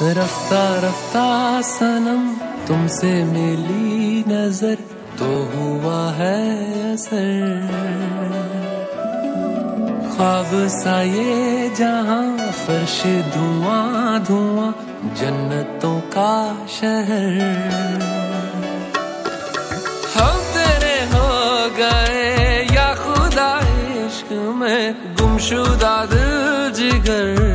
रफ्ता रफ्ता सनम तुमसे मिली नजर तो हुआ है असर। ख्वाब सा ये जहां फर्श धुआं धुआं जन्नतों का शहर। हम तेरे हो गए या खुदा इश्क में गुमशुदा दिल जिगर।